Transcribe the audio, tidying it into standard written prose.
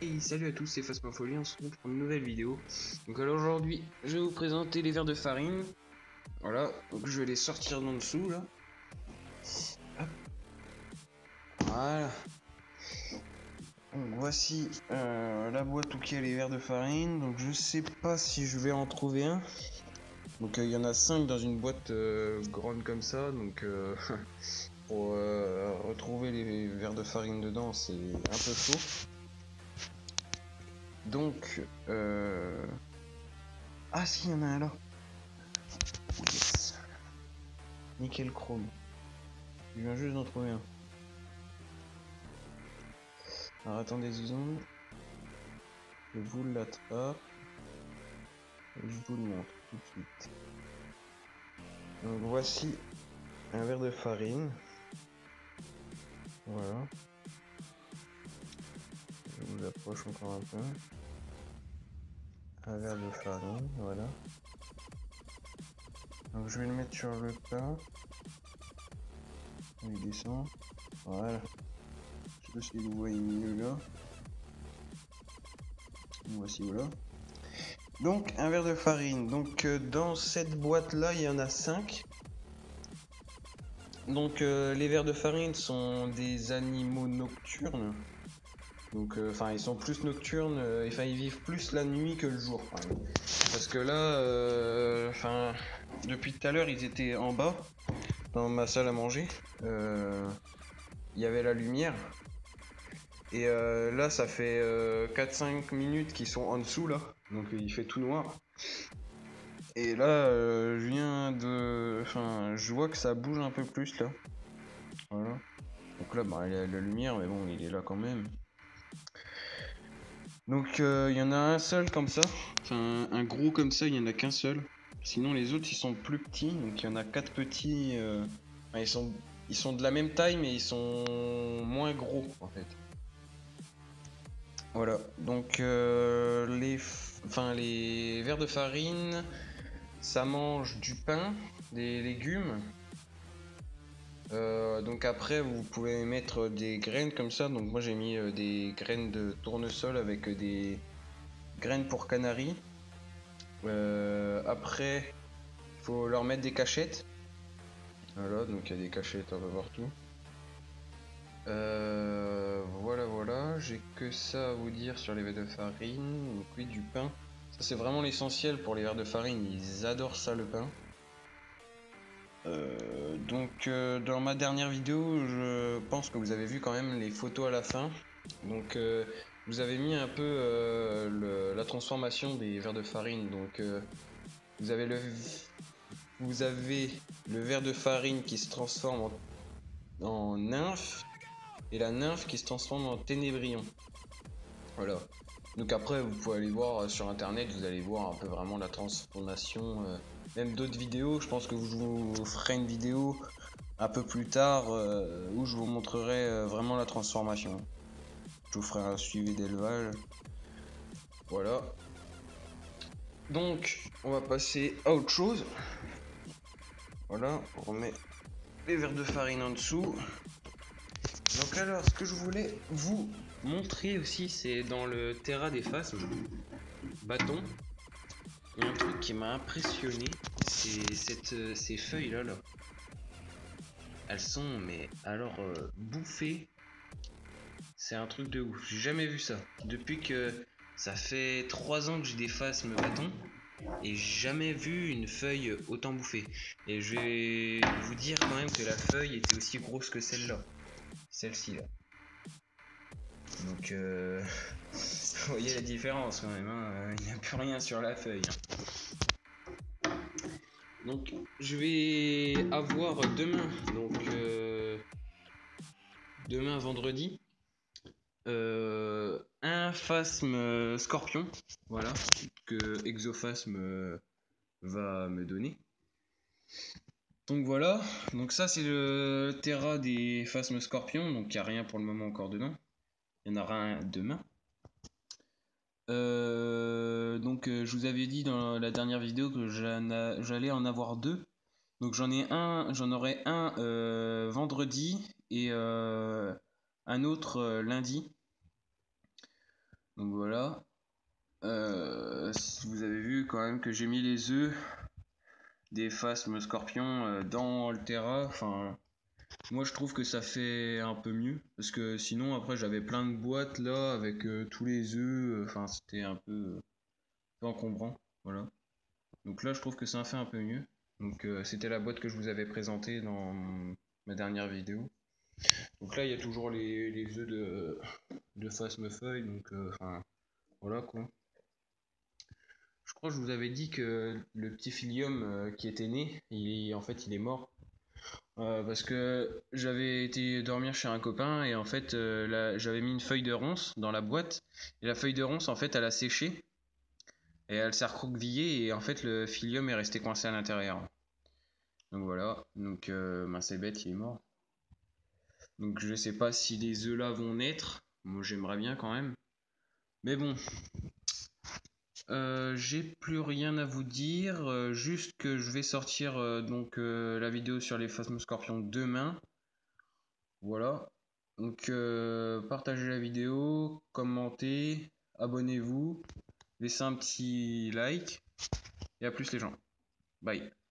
Hey, salut à tous, c'est Phasmophobie, on se retrouve pour une nouvelle vidéo. Donc alors aujourd'hui, je vais vous présenter les verres de farine. Voilà, donc je vais les sortir d'en dessous là. Hop. Voilà. Donc voici la boîte où il y a les verres de farine. Donc je sais pas si je vais en trouver un. Donc il y en a 5 dans une boîte grande comme ça. Donc pour retrouver les verres de farine dedans, c'est un peu chaud. Donc ah si, il y en a un là. Yes. Nickel chrome. Je viens juste d'en trouver un. Alors attendez 2 secondes. Je vous l'attrape. Et je vous le montre tout de suite. Donc voici un verre de farine. Voilà. Je vous approche encore un peu. Un verre de farine, voilà. Donc je vais le mettre sur le plat. Il descend. Voilà. Je sais pas si vous voyez mieux là. Voici, voilà. Donc un verre de farine. Donc dans cette boîte là il y en a 5. Donc les vers de farine sont des animaux nocturnes. Donc ils sont plus nocturnes, ils vivent plus la nuit que le jour. Parce que là, depuis tout à l'heure ils étaient en bas, dans ma salle à manger. Il y avait la lumière. Et là ça fait 4-5 minutes qu'ils sont en dessous là. Donc il fait tout noir. Et là je vois que ça bouge un peu plus là. Voilà. Donc là il y a la lumière, mais bon, il est là quand même. Donc il y en a un seul comme ça. Enfin un gros comme ça, il y en a qu'un seul. Sinon les autres ils sont plus petits. Donc il y en a 4 petits. Ils sont de la même taille mais ils sont moins gros en fait. Voilà. Donc les verres de farine, ça mange du pain, des légumes. Donc après vous pouvez mettre des graines comme ça. Donc moi j'ai mis des graines de tournesol avec des graines pour canaries. Après il faut leur mettre des cachettes. Voilà, donc il y a des cachettes un peu partout. Voilà, j'ai que ça à vous dire sur les verres de farine. Donc oui, du pain. Ça c'est vraiment l'essentiel pour les verres de farine, ils adorent ça, le pain. Dans ma dernière vidéo, je pense que vous avez vu quand même les photos à la fin. Donc vous avez mis un peu la transformation des verres de farine. Donc vous avez le verre de farine qui se transforme en nymphe et la nymphe qui se transforme en ténébrion. Voilà. Donc après vous pouvez aller voir sur internet, vous allez voir un peu vraiment la transformation. Même d'autres vidéos, je pense que je vous ferai une vidéo un peu plus tard où je vous montrerai vraiment la transformation. Je vous ferai un suivi d'élevage. Voilà. Donc on va passer à autre chose. Voilà, on remet les verres de farine en dessous. Donc alors, ce que je voulais vous montrer aussi, c'est dans le Terra des Phasmes bâton. Il y a un truc qui m'a impressionné, c'est ces feuilles là. Elles sont, mais alors, bouffées. C'est un truc de ouf. J'ai jamais vu ça. Depuis que ça fait 3 ans que j'ai des phasmes bâtons, et jamais vu une feuille autant bouffée. Et je vais vous dire quand même que la feuille était aussi grosse que celle-là. Celle-ci là. Donc vous voyez la différence quand même, hein. Il n'y a plus rien sur la feuille. Donc je vais avoir demain, demain vendredi, un phasme scorpion, voilà, que Exophasme va me donner. Donc voilà, donc ça c'est le Terra des phasmes scorpions, donc il n'y a rien pour le moment encore dedans. Il y en aura un demain. Je vous avais dit dans la dernière vidéo que j'allais en avoir 2. Donc j'en aurai un vendredi et un autre lundi. Donc voilà. Vous avez vu quand même que j'ai mis les œufs des phasmes scorpions dans Altera. Enfin, moi je trouve que ça fait un peu mieux. Parce que sinon, après, j'avais plein de boîtes là avec tous les œufs. Enfin, c'était un peu encombrant. Voilà. Donc là, je trouve que ça fait un peu mieux. Donc c'était la boîte que je vous avais présentée dans ma dernière vidéo. Donc là, il y a toujours les œufs de Phasmefeuille. Donc, enfin, voilà quoi. Je crois que je vous avais dit que le petit Filium qui était né, en fait, il est mort. Parce que j'avais été dormir chez un copain et en fait, j'avais mis une feuille de ronce dans la boîte. Et la feuille de ronce, en fait, elle a séché et elle s'est recroquevillée et en fait, le Filium est resté coincé à l'intérieur. Donc voilà, donc ben, c'est bête, il est mort. Donc je sais pas si les œufs là vont naître. Moi j'aimerais bien quand même. Mais bon, j'ai plus rien à vous dire. Juste que je vais sortir la vidéo sur les Phasmoscorpions demain. Voilà. Donc partagez la vidéo, commentez, abonnez-vous, laissez un petit like. Et à plus les gens. Bye.